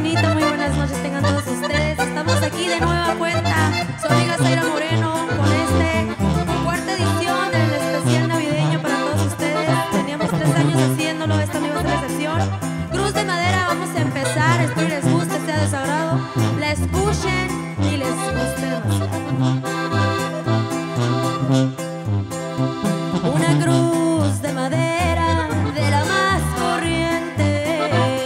bonita, muy buenas noches tengan todos ustedes. Estamos aquí de nueva cuenta, su amiga Zaira Moreno, con cuarta edición del especial navideño para todos ustedes. Teníamos 3 años haciéndolo, esta no iba a ser la excepción. Cruz de Madera, vamos a empezar, espero les guste, sea de su agrado, la escuchen y les guste demasiado. Una cruz de madera de la más corriente,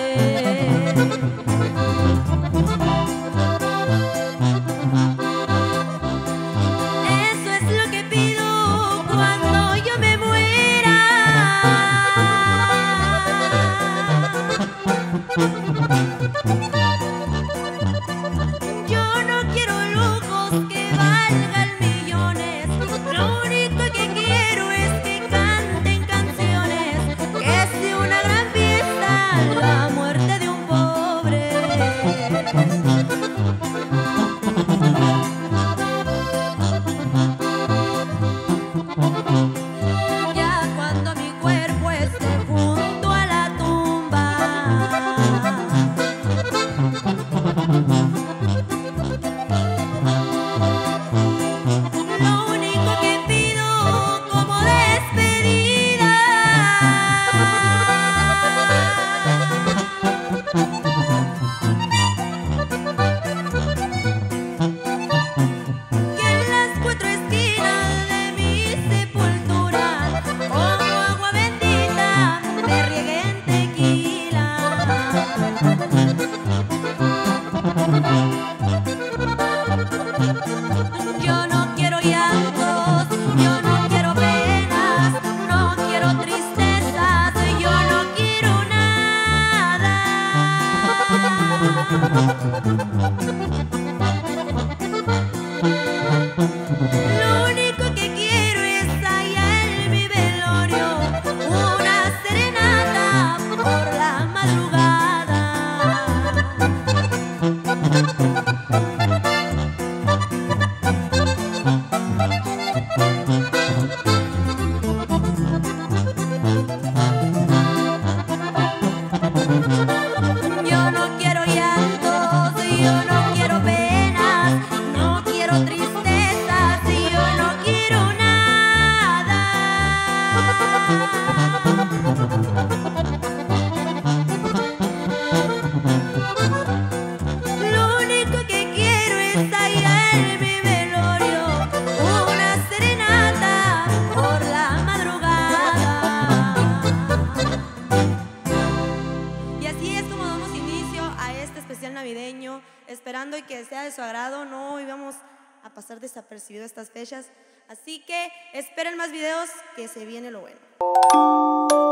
eso es lo que pido cuando yo me muera. Yo no quiero lujos que valgan millones, lo único que quiero es que canten canciones, que sea una gran fiesta la muerte de un pobre. Ya cuando mi cuerpo esté junto a la tumba, lo único que pido como despedida que en las 4 esquinas de mi sepultura, como agua bendita, me rieguen tequila. Yo no quiero llantos, yo no quiero penas, no quiero tristezas, yo no quiero nada. Lo único que quiero es allá en mi velorio una serenata por la madrugada. Yo no quiero llantos, yo no quiero penas, no quiero tristezas, yo no quiero nada. Lo único que quiero es allá en mi velorio una serenata por la madrugada. Y así es como damos inicio a este especial navideño, esperando y que sea de su agrado. No íbamos a pasar desapercibido estas fechas, así que esperen más videos, que se viene lo bueno.